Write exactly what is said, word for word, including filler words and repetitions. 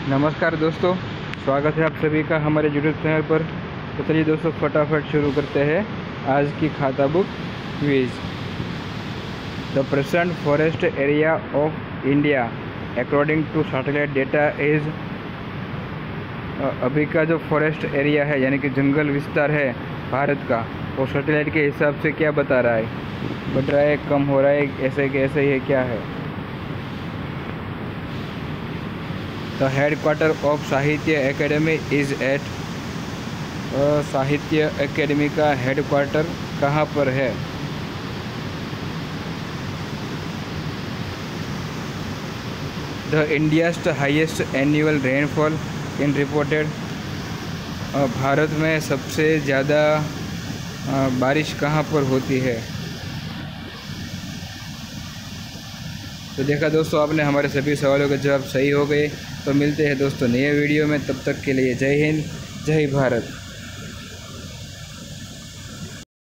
नमस्कार दोस्तों, स्वागत है आप सभी का हमारे यूट्यूब चैनल पर। तो चलिए दोस्तों, फटाफट शुरू करते हैं आज की Khata book quiz. The present forest area of India according to satellite data is, अभी का जो फॉरेस्ट एरिया है यानी कि जंगल विस्तार है भारत का, वो सैटेलाइट के हिसाब से क्या बता रहा है? बढ़ रहा है, कम हो रहा है, ऐसे के ऐसे ही है, क्या है? The headquarter of Sahitya academy is at, Sahitya academy का हेडक्वार्टर कहाँ पर है? The India's highest annual rainfall in reported, Bharat में सबसे ज़्यादा बारिश कहाँ पर होती है? तो देखा दोस्तों, आपने हमारे सभी सवालों के जवाब सही हो गए। तो मिलते हैं दोस्तों नए वीडियो में, तब तक के लिए जय हिंद, जय भारत।